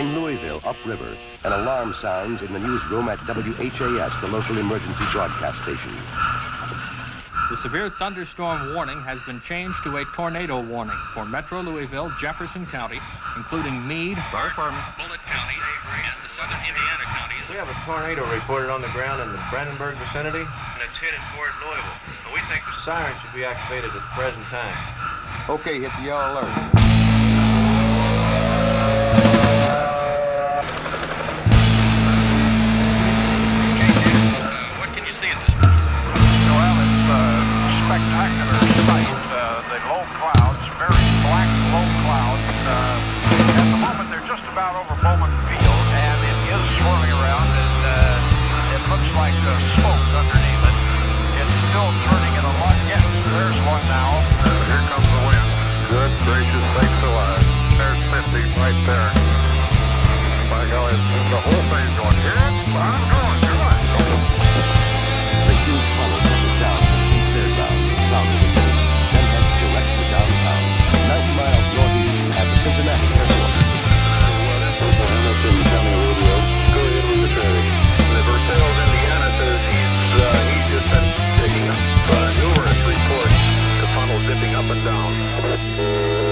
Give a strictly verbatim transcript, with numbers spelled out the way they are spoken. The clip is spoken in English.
In Louisville, upriver, an alarm sounds in the newsroom at W H A S, the local emergency broadcast station. The severe thunderstorm warning has been changed to a tornado warning for Metro Louisville, Jefferson County, including Meade, Bullitt counties, and the southern Indiana counties. We have a tornado reported on the ground in the Brandenburg vicinity, and it's headed toward Louisville. And we think the siren should be activated at the present time. Okay, hit the yellow alert. Spectacular sight. Uh, the low clouds, very black low clouds. Uh, at the moment, they're just about over Bowman Field, and it is swirling around, and uh, it looks like uh, smoke underneath it. It's still turning in a lot. Yes, there's one now. Here comes the wind. Good gracious sakes alive. There's fifty right there. By golly, the whole thing's going, yeah, I'm going, come on, go. The huge funnel pushes down the steep clear ground south of the city, then heads direct for downtown, ninety miles northeast at the Cincinnati Airport. Hamilton County Rodeo. Go ahead with the traffic. The Versailles, Indiana says he's, uh, he's just been picking up uh, numerous reports. The funnel dipping up and down.